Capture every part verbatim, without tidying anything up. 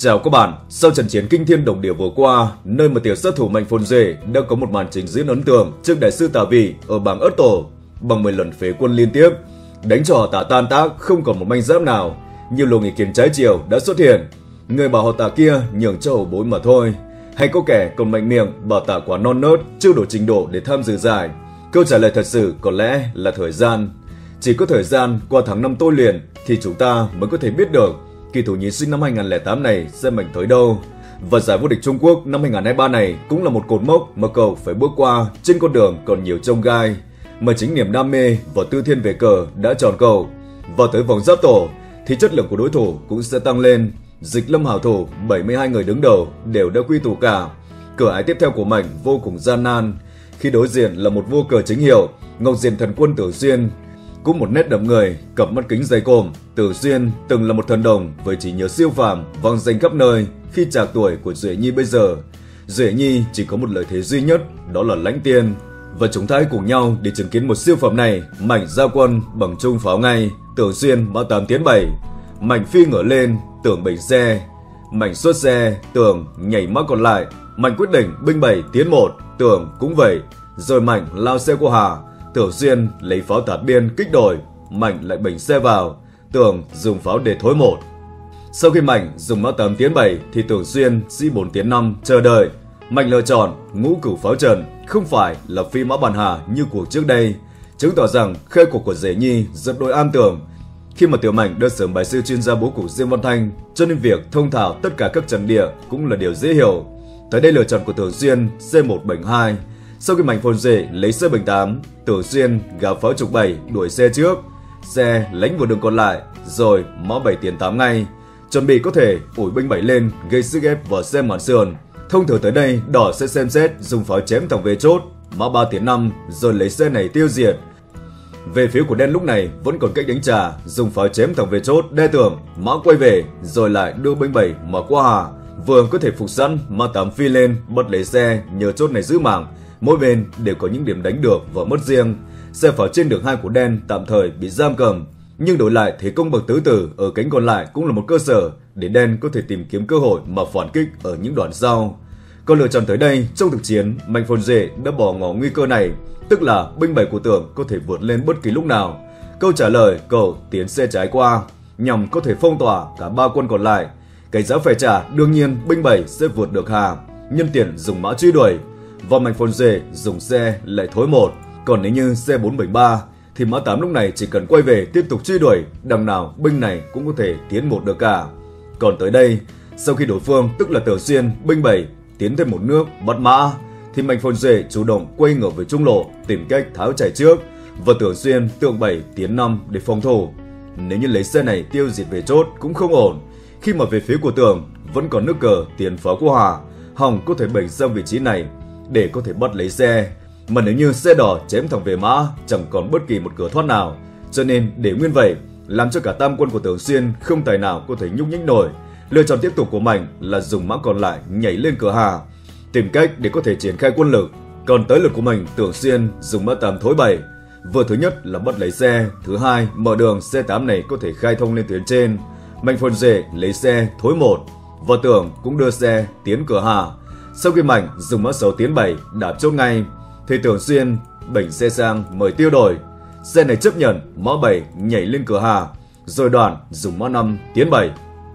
Chào các bạn, sau trận chiến kinh thiên động địa vừa qua, nơi mà tiểu sát thủ Mạnh Phồn Duệ đã có một màn trình diễn ấn tượng trước đại sư Tả Vị ở bảng Ất Tổ bằng mười lần phế quân liên tiếp, đánh cho họ Tả tan tác không còn một manh giáp nào. Nhiều luồng ý kiến trái chiều đã xuất hiện, người bảo họ Tả kia nhường cho hậu bối mà thôi, hay có kẻ còn mạnh miệng bảo Tả quá non nớt, chưa đủ trình độ để tham dự giải. Câu trả lời thật sự có lẽ là thời gian. Chỉ có thời gian qua tháng năm tôi luyện thì chúng ta mới có thể biết được kỳ thủ nhí sinh năm hai không không tám này sẽ mạnh tới đâu. Và giải vô địch Trung Quốc năm hai không hai ba này cũng là một cột mốc mà cậu phải bước qua trên con đường còn nhiều chông gai, mà chính niềm đam mê và tư thiên về cờ đã chọn cậu. Vào tới vòng giáp tổ thì chất lượng của đối thủ cũng sẽ tăng lên. Dịch lâm hảo thủ bảy mươi hai người đứng đầu đều đã quy tụ cả. Cửa ải tiếp theo của Mạnh vô cùng gian nan khi đối diện là một vua cờ chính hiệu Ngọc Diện Thần Quân Tử Xuyên. Cũng một nét đậm người, cặp mắt kính dày cộm, Tử Xuyên từng là một thần đồng với trí nhớ siêu phàm vang danh khắp nơi khi trạc tuổi của Duệ Nhi bây giờ. Duệ Nhi chỉ có một lợi thế duy nhất, đó là lãnh tiên. Và chúng ta hãy cùng nhau để chứng kiến một siêu phẩm này. Mạnh ra quân bằng trung pháo ngay, Tử Xuyên mã tám tiến bảy. Mạnh phi ngửa lên, Tưởng bảy xe. Mạnh xuất xe, Tưởng nhảy mã còn lại. Mạnh quyết định binh bảy tiến một, Tưởng cũng vậy. Rồi Mạnh lao xe qua Hà, Tử Xuyên lấy pháo tạt biên kích đổi, Mạnh lại bỉnh xe vào, Tưởng dùng pháo để thối một. Sau khi Mạnh dùng mã tám tiến bảy thì Tử Xuyên sĩ bốn tiến năm chờ đợi. Mạnh lựa chọn ngũ cửu pháo trần, không phải là phi mã bàn hà như cuộc trước đây, chứng tỏ rằng khê cuộc của Duệ Nhi rất đối an tưởng. Khi mà Tiểu Mạnh đã sớm bài sư chuyên gia bố cục Diêm Văn Thanh, cho nên việc thông thạo tất cả các trận địa cũng là điều dễ hiểu. Tới đây lựa chọn của Tử Xuyên C một bỉnh hai. Sau khi Mạnh Phồn Duệ lấy xe bỉnh tám, Tử Xuyên gào pháo trục bảy đuổi xe trước, xe lánh vào đường còn lại, rồi mã bảy tiến tám ngay, chuẩn bị có thể ủi binh bảy lên gây sức ép vào xe mạn sườn. Thông thường tới đây đỏ sẽ xem xét dùng pháo chém thẳng về chốt, mã ba tiến năm rồi lấy xe này tiêu diệt. Về phía của đen lúc này vẫn còn cách đánh trả, dùng pháo chém thẳng về chốt đe tưởng, mã quay về rồi lại đưa binh bảy mà qua Hà, vừa có thể phục sẵn mã tám phi lên bắt lấy xe nhờ chốt này giữ mảng. Mỗi bên đều có những điểm đánh được và mất riêng. Xe pháo trên đường hai của đen tạm thời bị giam cầm, nhưng đổi lại thế công bậc tứ tử ở cánh còn lại cũng là một cơ sở để đen có thể tìm kiếm cơ hội mà phản kích ở những đoạn sau. Còn lựa chọn tới đây trong thực chiến, Mạnh Phồn Duệ đã bỏ ngỏ nguy cơ này, tức là binh bảy của Tưởng có thể vượt lên bất kỳ lúc nào. Câu trả lời cậu tiến xe trái qua nhằm có thể phong tỏa cả ba quân còn lại. Cái giá phải trả đương nhiên binh bảy sẽ vượt được Hà, nhân tiện dùng mã truy đuổi. Và Mạnh Phồn Duệ dùng xe lại thối một. Còn nếu như C bốn bỉnh ba thì mã tám lúc này chỉ cần quay về tiếp tục truy đuổi, đằng nào binh này cũng có thể tiến một được cả. Còn tới đây, sau khi đối phương tức là Tử Xuyên binh bảy tiến thêm một nước bắt mã thì Mạnh Phồn Duệ chủ động quay ngược về trung lộ tìm cách tháo chạy trước, và Tử Xuyên tượng bảy tiến năm để phòng thủ. Nếu như lấy xe này tiêu diệt về chốt cũng không ổn, khi mà về phía của Tưởng vẫn còn nước cờ tiến pháo của Hà, hòng có thể bỉnh sang vị trí này để có thể bắt lấy xe. Mà nếu như xe đỏ chém thẳng về mã chẳng còn bất kỳ một cửa thoát nào, cho nên để nguyên vậy làm cho cả tam quân của Tử Xuyên không tài nào có thể nhúc nhích nổi. Lựa chọn tiếp tục của Mạnh là dùng mã còn lại nhảy lên cửa Hà, tìm cách để có thể triển khai quân lực. Còn tới lượt của mình, Tử Xuyên dùng mã tám thối bảy, vừa thứ nhất là bắt lấy xe, thứ hai mở đường xe tám này có thể khai thông lên tuyến trên. Mạnh Phồn Duệ lấy xe thối một và Tưởng cũng đưa xe tiến cửa Hà. Sau khi Mạnh dùng mã sáu tiến bảy đạp chốt ngay thì Tử Xuyên bỉnh xe sang mời tiêu đổi, xe này chấp nhận mã bảy nhảy lên cửa Hà, rồi Đoàn dùng mã năm tiến bảy.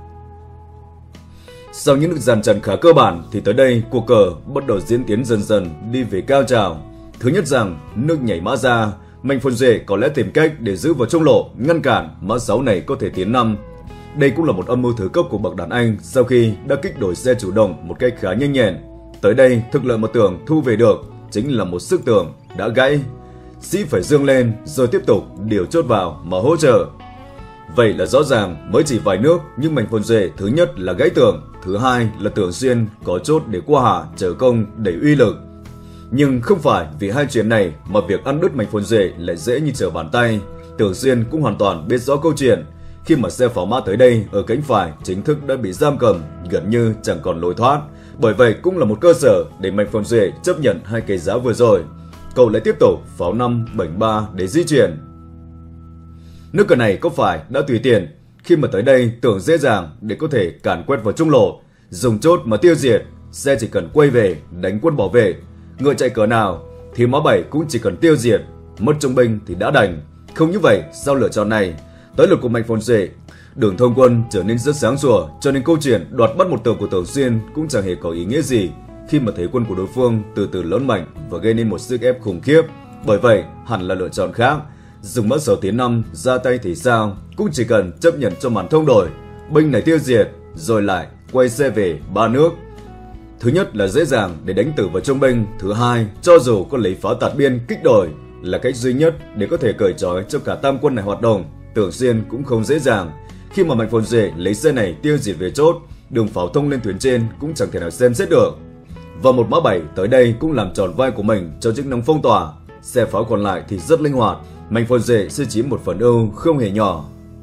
Sau những nước dàn trận khá cơ bản thì tới đây cuộc cờ bắt đầu diễn tiến dần dần đi về cao trào. Thứ nhất rằng nước nhảy mã ra, Mạnh Phồn Duệ có lẽ tìm cách để giữ vào trung lộ ngăn cản mã sáu này có thể tiến năm. Đây cũng là một âm mưu thứ cấp của bậc đàn anh sau khi đã kích đổi xe chủ động một cách khá nhanh nhẹn. Tới đây thực lợi mà Tưởng thu về được chính là một sức Tưởng đã gãy, sĩ phải dương lên rồi tiếp tục điều chốt vào mà hỗ trợ. Vậy là rõ ràng mới chỉ vài nước nhưng Mạnh Phồn Duệ thứ nhất là gãy Tưởng, thứ hai là Tử Xuyên có chốt để qua Hà trở công đẩy uy lực. Nhưng không phải vì hai chuyện này mà việc ăn đứt Mạnh Phồn Duệ lại dễ như trở bàn tay. Tử Xuyên cũng hoàn toàn biết rõ câu chuyện, khi mà xe pháo mã tới đây ở cánh phải chính thức đã bị giam cầm, gần như chẳng còn lối thoát. Bởi vậy cũng là một cơ sở để Mạnh Phồn Duệ chấp nhận hai cái giá vừa rồi. Cậu lại tiếp tục pháo năm bỉnh ba để di chuyển. Nước cờ này có phải đã tùy tiện khi mà tới đây tưởng dễ dàng để có thể càn quét vào trung lộ, dùng chốt mà tiêu diệt. Xe chỉ cần quay về đánh quân bảo vệ, ngựa chạy cỡ nào thì mã bảy cũng chỉ cần tiêu diệt, mất trung binh thì đã đành. Không như vậy, sau lựa chọn này, tới lượt của Mạnh Phồn Duệ, đường thông quân trở nên rất sáng sủa, cho nên câu chuyện đoạt bắt một tường của Tưởng Xuyên cũng chẳng hề có ý nghĩa gì khi mà thấy quân của đối phương từ từ lớn mạnh và gây nên một sức ép khủng khiếp. Bởi vậy, hẳn là lựa chọn khác. Dùng mã sáu tiến năm ra tay thì sao, cũng chỉ cần chấp nhận cho màn thông đổi, binh này tiêu diệt rồi lại quay xe về ba nước. Thứ nhất là dễ dàng để đánh tử vào trung binh, thứ hai, cho dù có lấy pháo tạt biên kích đổi là cách duy nhất để có thể cởi trói cho cả tam quân này hoạt động. Tưởng Xuyên cũng không dễ dàng khi mà Mạnh Phồn Duệ lấy xe này tiêu diệt về chốt, đường pháo thông lên tuyến trên cũng chẳng thể nào xem xét được. Và một mã bảy tới đây cũng làm tròn vai của mình cho chức năng phong tỏa. Xe pháo còn lại thì rất linh hoạt, Mạnh Phồn Duệ sẽ chiếm một phần ưu không hề nhỏ.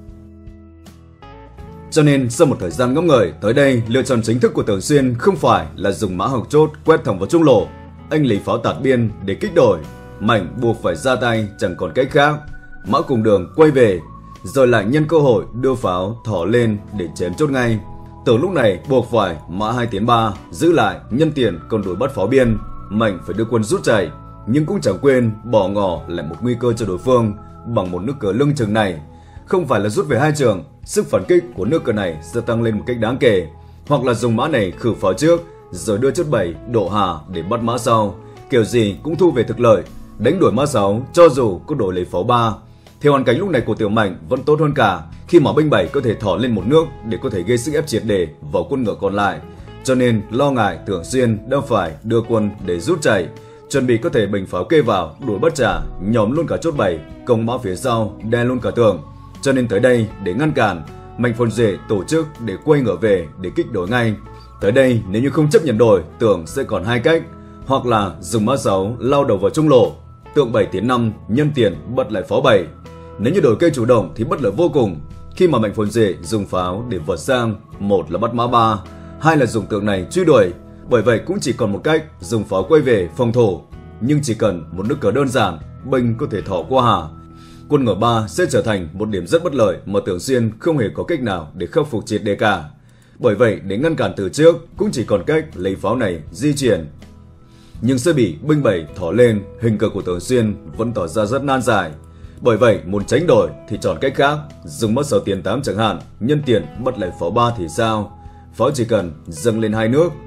Cho nên sau một thời gian ngẫm ngợi, tới đây lựa chọn chính thức của Tưởng Xuyên không phải là dùng mã học chốt quét thẳng vào trung lộ, anh lấy pháo tạt biên để kích đổi. Mạnh buộc phải ra tay, chẳng còn cách khác. Mã cùng đường quay về, rồi lại nhân cơ hội đưa pháo thỏ lên để chém chốt ngay. Từ lúc này buộc phải mã hai tiến ba giữ lại, nhân tiền còn đuổi bắt pháo biên. Mạnh phải đưa quân rút chạy, nhưng cũng chẳng quên bỏ ngỏ lại một nguy cơ cho đối phương bằng một nước cờ lưng chừng này. Không phải là rút về hai trường, sức phản kích của nước cờ này sẽ tăng lên một cách đáng kể, hoặc là dùng mã này khử pháo trước rồi đưa chốt bảy độ hà để bắt mã sau, kiểu gì cũng thu về thực lợi. Đánh đuổi mã sáu cho dù có đổi lấy pháo ba, thì hoàn cảnh lúc này của Tiểu Mạnh vẫn tốt hơn cả, khi mà binh bảy có thể thỏ lên một nước để có thể gây sức ép triệt để vào quân ngựa còn lại. Cho nên lo ngại Tưởng Xuyên đã phải đưa quân để rút chạy, chuẩn bị có thể bình pháo kê vào đuổi bắt trả, nhóm luôn cả chốt bảy, công mã phía sau đè luôn cả tường. Cho nên tới đây để ngăn cản, Mạnh Phồn Duệ tổ chức để quay ngựa về để kích đổi ngay. Tới đây nếu như không chấp nhận đổi, Tưởng sẽ còn hai cách, hoặc là dùng mã sáu lao đầu vào trung lộ, tượng bảy tiến năm nhân tiền bật lại pháo bảy. Nếu như đổi cây chủ động thì bất lợi vô cùng, khi mà Mạnh Phồn Duệ dùng pháo để vượt sang, một là bắt mã ba, hai là dùng tượng này truy đuổi. Bởi vậy cũng chỉ còn một cách, dùng pháo quay về phòng thủ, nhưng chỉ cần một nước cờ đơn giản, binh có thể thỏ qua hà. Quân ngựa ba sẽ trở thành một điểm rất bất lợi mà Tưởng Xuyên không hề có cách nào để khắc phục triệt để cả. Bởi vậy để ngăn cản từ trước cũng chỉ còn cách lấy pháo này di chuyển, nhưng sẽ bị binh bảy thỏ lên, hình cờ của Tưởng Xuyên vẫn tỏ ra rất nan giải. Bởi vậy muốn tránh đổi thì chọn cách khác, dùng mã sáu tiến tám chẳng hạn, nhân tiền bắt lại pháo ba thì sao, pháo chỉ cần dâng lên hai nước.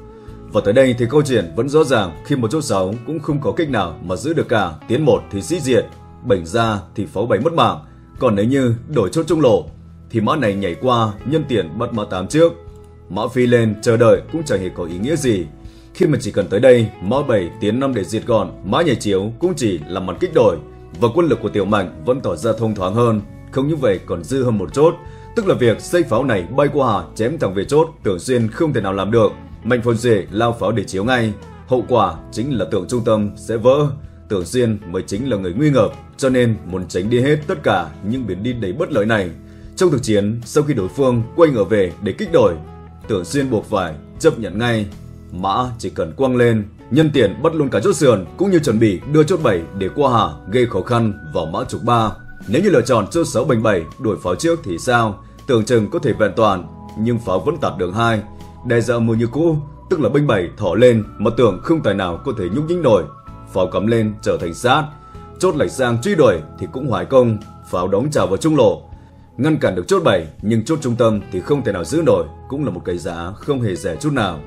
Và tới đây thì câu chuyện vẫn rõ ràng, khi một chốt sáu cũng không có cách nào mà giữ được cả, tiến một thì sĩ diệt, bảnh ra thì pháo bảy mất mạng. Còn nếu như đổi chốt trung lộ thì mã này nhảy qua, nhân tiền bắt mã tám trước, mã phi lên chờ đợi cũng chẳng hề có ý nghĩa gì, khi mà chỉ cần tới đây mã bảy tiến năm để diệt gọn, mã nhảy chiếu cũng chỉ là màn kích đổi. Và quân lực của Tiểu Mạnh vẫn tỏ ra thông thoáng hơn, không như vậy còn dư hơn một chốt, tức là việc xây pháo này bay qua hà chém thẳng về chốt, Tưởng Xuyên không thể nào làm được. Mạnh Phồn Duệ lao pháo để chiếu ngay, hậu quả chính là tượng trung tâm sẽ vỡ. Tưởng Xuyên mới chính là người nguy ngập, cho nên muốn tránh đi hết tất cả những biến đi đầy bất lợi này. Trong thực chiến, sau khi đối phương quay ngựa về để kích đổi, Tưởng Xuyên buộc phải chấp nhận ngay, mã chỉ cần quăng lên, nhân tiền bắt luôn cả chốt sườn, cũng như chuẩn bị đưa chốt bảy để qua hà, gây khó khăn vào mã trục ba. Nếu như lựa chọn chốt sáu bành bảy đuổi pháo trước thì sao, tưởng chừng có thể vẹn toàn, nhưng pháo vẫn tạt đường hai, đe dọa mưu như cũ, tức là binh bảy thỏ lên mà tưởng không tài nào có thể nhúc nhích nổi, pháo cắm lên trở thành sát, chốt lệch sang truy đuổi thì cũng hoài công, pháo đóng trào vào trung lộ, ngăn cản được chốt bảy, nhưng chốt trung tâm thì không thể nào giữ nổi, cũng là một cái giá không hề rẻ chút nào.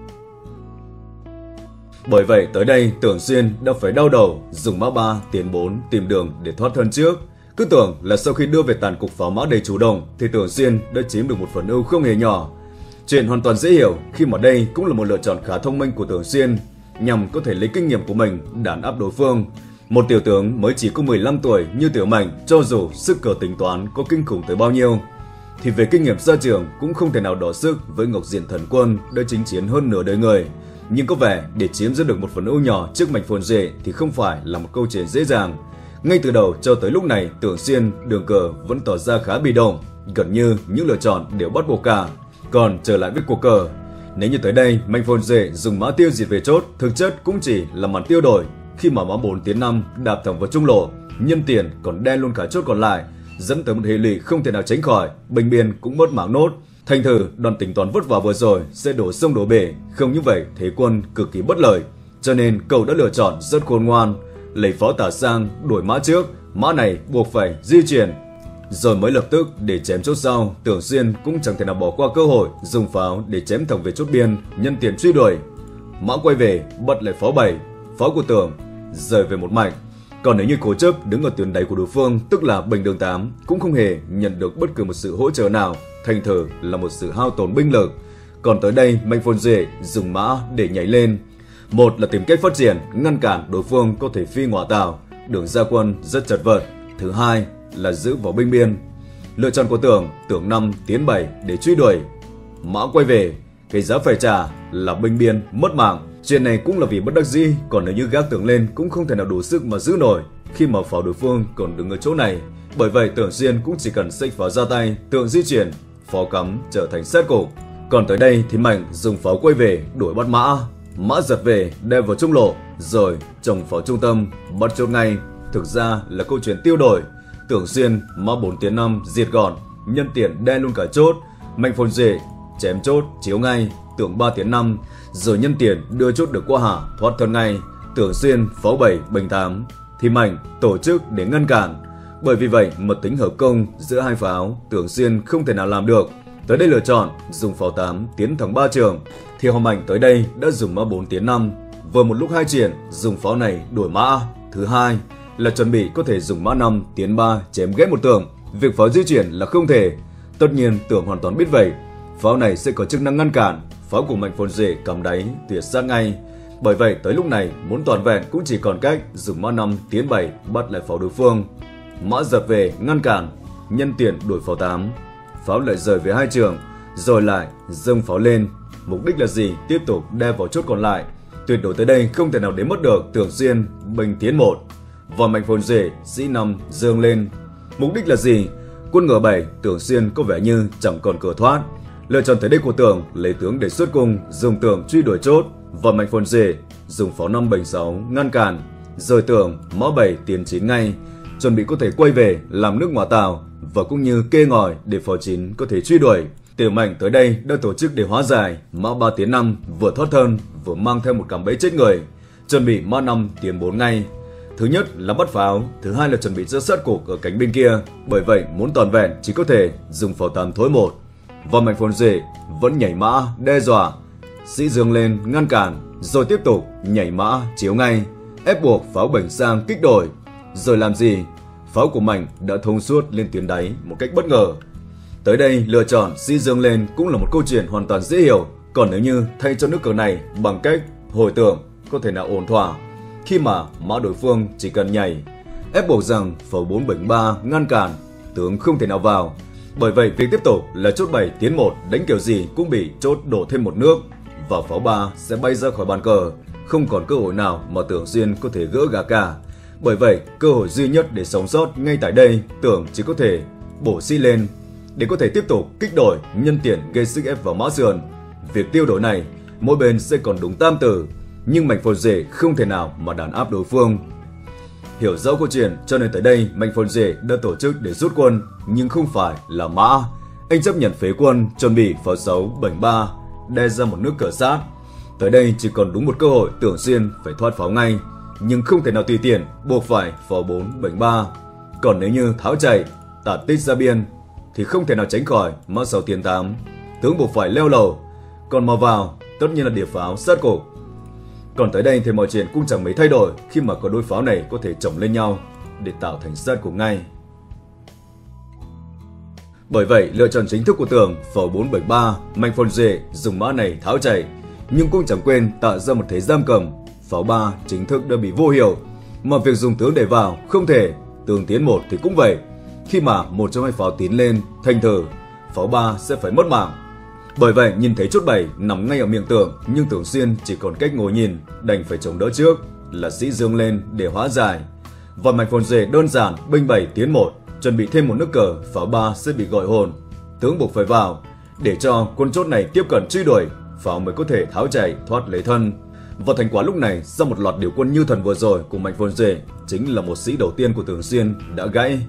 Bởi vậy tới đây Tưởng Xuyên đã phải đau đầu dùng mã ba tiến bốn tìm đường để thoát thân trước. Cứ tưởng là sau khi đưa về tàn cục pháo mã đầy chủ động thì Tưởng Xuyên đã chiếm được một phần ưu không hề nhỏ. Chuyện hoàn toàn dễ hiểu khi mà đây cũng là một lựa chọn khá thông minh của Tưởng Xuyên nhằm có thể lấy kinh nghiệm của mình đàn áp đối phương. Một tiểu tướng mới chỉ có mười lăm tuổi như Tiểu Mạnh, cho dù sức cờ tính toán có kinh khủng tới bao nhiêu thì về kinh nghiệm ra trường cũng không thể nào đọ sức với Ngọc Diện Thần Quân đã chinh chiến hơn nửa đời người. Nhưng có vẻ để chiếm giữ được một phần ưu nhỏ trước Mạnh Phồn Duệ thì không phải là một câu chuyện dễ dàng. Ngay từ đầu cho tới lúc này, Tưởng Xuyên đường cờ vẫn tỏ ra khá bị động, gần như những lựa chọn đều bắt buộc cả. Còn trở lại với cuộc cờ, nếu như tới đây Mạnh Phồn Duệ dùng mã tiêu diệt về chốt, thực chất cũng chỉ là màn tiêu đổi, khi mà mã bốn tiến năm đạp thẳng vào trung lộ, nhân tiền còn đen luôn cả chốt còn lại, dẫn tới một hệ lụy không thể nào tránh khỏi, binh biên cũng mất mạng nốt. Thành thử đoàn tính toán vất vả vừa rồi sẽ đổ sông đổ bể, không như vậy thế quân cực kỳ bất lợi. Cho nên cậu đã lựa chọn rất khôn ngoan, lấy pháo tả sang đuổi mã trước, mã này buộc phải di chuyển, rồi mới lập tức để chém chốt sau. Tưởng Xuyên cũng chẳng thể nào bỏ qua cơ hội dùng pháo để chém thẳng về chốt biên, nhân tiện truy đuổi. Mã quay về bật lại pháo bảy, pháo của Tưởng rời về một mạch. Còn nếu như cố chấp đứng ở tuyến đáy của đối phương, tức là bình đường tám, cũng không hề nhận được bất cứ một sự hỗ trợ nào, thành thử là một sự hao tổn binh lực. Còn tới đây Mạnh Phồn Duệ dùng mã để nhảy lên, một là tìm cách phát triển, ngăn cản đối phương có thể phi ngỏa tàu, đường ra quân rất chật vật. Thứ hai là giữ vỏ binh biên. Lựa chọn của Tưởng, Tưởng năm tiến bảy để truy đuổi. Mã quay về, cái giá phải trả là binh biên mất mạng. Chuyện này cũng là vì bất đắc dĩ, còn nếu như gác Tưởng lên cũng không thể nào đủ sức mà giữ nổi khi mà pháo đối phương còn đứng ở chỗ này. Bởi vậy Tưởng Xuyên cũng chỉ cần xách pháo ra tay, Tưởng di chuyển, pháo cắm trở thành sát cục. Còn tới đây thì Mạnh dùng pháo quay về đuổi bắt mã. Mã giật về đem vào trung lộ, rồi trồng pháo trung tâm bắt chốt ngay. Thực ra là câu chuyện tiêu đổi. Tưởng Xuyên mã bốn tiến năm diệt gọn, nhân tiện đe luôn cả chốt. Mạnh Phồn Duệ chém chốt chiếu ngay, Tưởng ba tiến năm, rồi nhân tiện đưa chốt được qua hạ thoát thân ngay. Tưởng Xuyên pháo bảy bình tám thì Mạnh tổ chức để ngăn cản. Bởi vì vậy mà tính hợp công giữa hai pháo Tưởng Xuyên không thể nào làm được. Tới đây lựa chọn dùng pháo tám tiến thẳng ba trường, thì Hoàng Mạnh tới đây đã dùng mã bốn tiến năm, vừa một lúc hai triển dùng pháo này đuổi mã. Thứ hai là chuẩn bị có thể dùng mã năm tiến ba chém ghép một Tưởng, việc pháo di chuyển là không thể. Tất nhiên Tưởng hoàn toàn biết vậy, pháo này sẽ có chức năng ngăn cản, pháo của Mạnh Phồn Duệ cầm đáy tuyệt sát ngay. Bởi vậy tới lúc này muốn toàn vẹn cũng chỉ còn cách dùng mã năm tiến bảy bắt lại pháo đối phương. Mã giật về ngăn cản, nhân tiện đuổi pháo tám, pháo lại rời về hai trường, rồi lại dâng pháo lên. Mục đích là gì? Tiếp tục đe vào chốt còn lại. Tuyệt đối tới đây không thể nào đến mất được Tưởng Xuyên bình tiến một, và Mạnh Phồn Duệ sĩ năm dâng lên. Mục đích là gì? Quân ngựa bảy Tưởng Xuyên có vẻ như chẳng còn cửa thoát. Lựa chọn tới đây của Tưởng lấy tướng để xuất cung, dùng Tưởng truy đuổi chốt, và Mạnh Phồn Duệ dùng pháo năm bình sáu ngăn cản, rồi Tưởng mã bảy tiến chín ngay, chuẩn bị có thể quay về làm nước ngỏa tàu, và cũng như kê ngòi để pháo chín có thể truy đuổi. Tiểu Mạnh tới đây đã tổ chức để hóa giải, mã ba tiến năm vừa thoát thân vừa mang theo một cạm bẫy chết người, chuẩn bị mã năm tiến bốn ngay. Thứ nhất là bắt pháo, thứ hai là chuẩn bị rất sát cục ở cánh bên kia. Bởi vậy muốn toàn vẹn chỉ có thể dùng pháo tám thối một, và Mạnh Phồn Duệ vẫn nhảy mã đe dọa, sĩ dương lên ngăn cản, rồi tiếp tục nhảy mã chiếu ngay, ép buộc pháo bảnh sang kích đổi. Rồi làm gì? Pháo của Mạnh đã thông suốt lên tuyến đáy một cách bất ngờ. Tới đây lựa chọn sĩ dương lên cũng là một câu chuyện hoàn toàn dễ hiểu. Còn nếu như thay cho nước cờ này bằng cách hồi tưởng có thể nào ổn thỏa, khi mà mã đối phương chỉ cần nhảy, ép buộc rằng pháo bốn bảy ba ngăn cản, tướng không thể nào vào. Bởi vậy việc tiếp tục là chốt bảy tiến một đánh kiểu gì cũng bị chốt đổ thêm một nước, và pháo ba sẽ bay ra khỏi bàn cờ, không còn cơ hội nào mà Tưởng Xuyên có thể gỡ gà cả. Bởi vậy cơ hội duy nhất để sống sót ngay tại đây, Tưởng chỉ có thể bổ sĩ lên để có thể tiếp tục kích đổi, nhân tiện gây sức ép vào mã sườn. Việc tiêu đổi này mỗi bên sẽ còn đúng tam tử, nhưng Mạnh Phồn Duệ không thể nào mà đàn áp đối phương. Hiểu rõ câu chuyện cho nên tới đây Mạnh Phồn Duệ đã tổ chức để rút quân, nhưng không phải là mã. Anh chấp nhận phế quân, chuẩn bị pháo sáu bảy ba đe ra một nước cờ sát. Tới đây chỉ còn đúng một cơ hội Tưởng Xuyên phải thoát pháo ngay, nhưng không thể nào tùy tiện buộc phải pháo bốn bảy ba. Còn nếu như tháo chạy tạt tích ra biên thì không thể nào tránh khỏi mã sáu tiến tám, tướng buộc phải leo lầu, còn mà vào tất nhiên là địa pháo sát cục. Còn tới đây thì mọi chuyện cũng chẳng mấy thay đổi khi mà có đôi pháo này có thể chồng lên nhau để tạo thành sát cục ngay. Bởi vậy lựa chọn chính thức của Tưởng pháo bốn bảy ba, Mạnh Phồn Duệ dùng mã này tháo chạy, nhưng cũng chẳng quên tạo ra một thế giam cầm. Pháo ba chính thức đã bị vô hiệu, mà việc dùng tướng để vào không thể. Tướng tiến một thì cũng vậy, khi mà một trong hai pháo tiến lên, thành thử pháo ba sẽ phải mất mạng. Bởi vậy nhìn thấy chốt bảy nằm ngay ở miệng Tưởng, nhưng Tưởng Xuyên chỉ còn cách ngồi nhìn, đành phải chống đỡ trước là sĩ dương lên để hóa giải. Và Mạnh Phồn Duệ đơn giản binh bảy tiến một, chuẩn bị thêm một nước cờ, pháo ba sẽ bị gọi hồn, tướng buộc phải vào để cho quân chốt này tiếp cận truy đuổi, pháo mới có thể tháo chạy thoát lấy thân. Và thành quả lúc này sau một loạt điều quân như thần vừa rồi của Mạnh Phồn Duệ chính là một sĩ đầu tiên của Tưởng Xuyên đã gãy.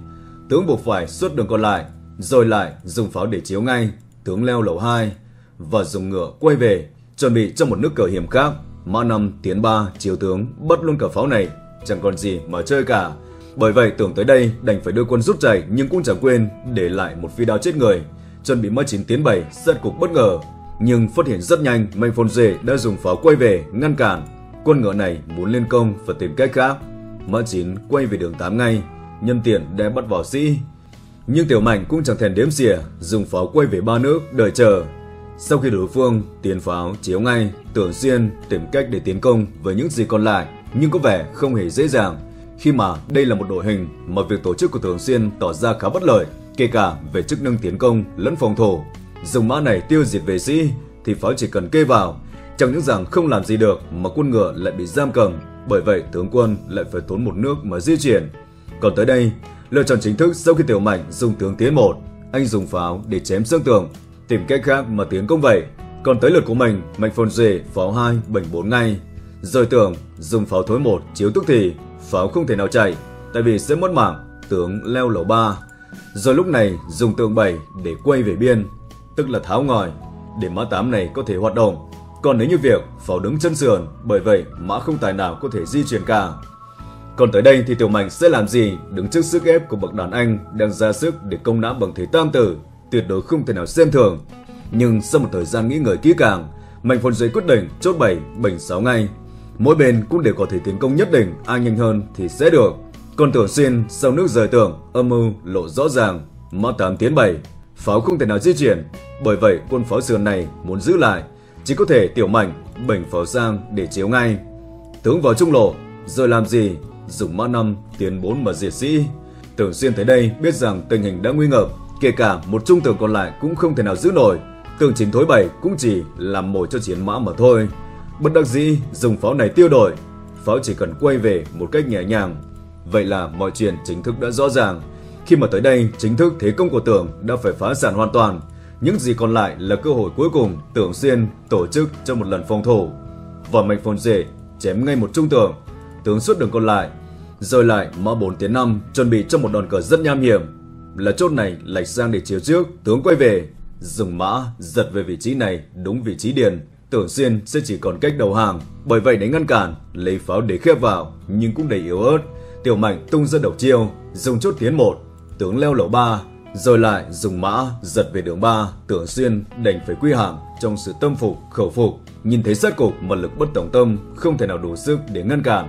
tướng buộc phải xuất đường còn lại, rồi lại dùng pháo để chiếu ngay. Tướng leo lầu hai và dùng ngựa quay về, chuẩn bị cho một nước cờ hiểm khác. Mã Năm tiến ba chiếu tướng bắt luôn cả pháo này, chẳng còn gì mà chơi cả. Bởi vậy tưởng tới đây đành phải đưa quân rút chạy, nhưng cũng chẳng quên để lại một phi đao chết người. Chuẩn bị Mã Chín tiến bảy sát cục bất ngờ, nhưng phát hiện rất nhanh Mạnh Phồn Duệ đã dùng pháo quay về ngăn cản. Quân ngựa này muốn lên công và tìm cách khác. Mã Chín quay về đường tám ngay, nhân tiện để bắt vào sĩ. Nhưng Tiểu Mạnh cũng chẳng thèm đếm xỉa, dùng pháo quay về ba nước đợi chờ. Sau khi đối phương tiến pháo chiếu ngay, Tưởng Xuyên tìm cách để tiến công với những gì còn lại, nhưng có vẻ không hề dễ dàng, khi mà đây là một đội hình mà việc tổ chức của Tưởng Xuyên tỏ ra khá bất lợi, kể cả về chức năng tiến công lẫn phòng thủ. Dùng mã này tiêu diệt vệ sĩ thì pháo chỉ cần kê vào, chẳng những rằng không làm gì được mà quân ngựa lại bị giam cầm. Bởi vậy tướng quân lại phải tốn một nước mà di chuyển. Còn tới đây, lựa chọn chính thức sau khi Tiểu Mạnh dùng tướng tiến một, anh dùng pháo để chém xương tường, tìm cách khác mà tiến công vậy. Còn tới lượt của mình, Mạnh Phồn Duệ pháo hai bành bốn ngay, rồi Tưởng dùng pháo thối một chiếu tức thì pháo không thể nào chạy, tại vì sẽ mất mạng. Tướng leo lầu ba, rồi lúc này dùng tượng bảy để quay về biên, tức là tháo ngòi để mã tám này có thể hoạt động. Còn nếu như việc pháo đứng chân sườn, bởi vậy mã không tài nào có thể di chuyển cả. Còn tới đây thì Tiểu Mạnh sẽ làm gì đứng trước sức ép của bậc đàn anh đang ra sức để công nã bằng thế tam tử, tuyệt đối không thể nào xem thường. Nhưng sau một thời gian nghĩ ngợi kỹ càng, Mạnh Phồn Duệ quyết định chốt bảy bành sáu ngay. Mỗi bên cũng đều có thể tiến công nhất định, ai nhanh hơn thì sẽ được. Còn Tưởng Xuyên sau nước rời tưởng, âm mưu lộ rõ ràng, mã tám tiến bảy, pháo không thể nào di chuyển. Bởi vậy quân pháo sườn này muốn giữ lại, chỉ có thể Tiểu Mạnh bành pháo sang để chiếu ngay. Tướng vào trung lộ, rồi làm gì? Dùng mã năm tiến bốn mà diệt sĩ. Tưởng Xuyên tới đây biết rằng tình hình đã nguy ngập, kể cả một trung tướng còn lại cũng không thể nào giữ nổi. Tường chín thối bảy cũng chỉ làm mồi cho chiến mã mà thôi. Bất đắc dĩ dùng pháo này tiêu đổi, pháo chỉ cần quay về một cách nhẹ nhàng. Vậy là mọi chuyện chính thức đã rõ ràng. Khi mà tới đây chính thức thế công của Tưởng đã phải phá sản hoàn toàn. Những gì còn lại là cơ hội cuối cùng Tưởng Xuyên tổ chức cho một lần phòng thủ. Và Mạnh Phồn Duệ chém ngay một trung tướng, tướng suốt đường còn lại, rồi lại mã bốn tiến năm chuẩn bị cho một đòn cờ rất nham hiểm. Là chốt này lạch sang để chiếu trước, tướng quay về, dùng mã giật về vị trí này, đúng vị trí điền. Tưởng Xuyên sẽ chỉ còn cách đầu hàng, bởi vậy để ngăn cản, lấy pháo để khép vào, nhưng cũng đầy yếu ớt. Tiểu Mạnh tung ra đầu chiêu, dùng chốt tiến một, tướng leo lầu ba, rồi lại dùng mã giật về đường ba. Tưởng Xuyên đành phải quy hàng trong sự tâm phục khẩu phục, nhìn thấy sát cục mà lực bất tòng tâm, không thể nào đủ sức để ngăn cản.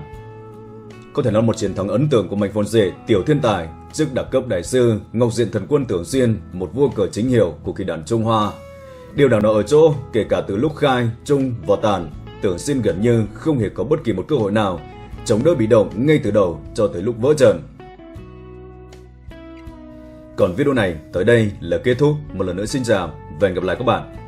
Có thể nói một chiến thắng ấn tượng của Mạnh Phồn Duệ, tiểu thiên tài chức đặc cấp đại sư, Ngọc Diện Thần Quân Tưởng Xuyên, một vua cờ chính hiệu của kỳ đàn Trung Hoa. Điều đáng nói ở chỗ, kể cả từ lúc khai, trung và tàn, Tưởng Xuyên gần như không hề có bất kỳ một cơ hội nào chống đỡ bị động ngay từ đầu cho tới lúc vỡ trận. Còn video này tới đây là kết thúc. Một lần nữa xin chào và hẹn gặp lại các bạn.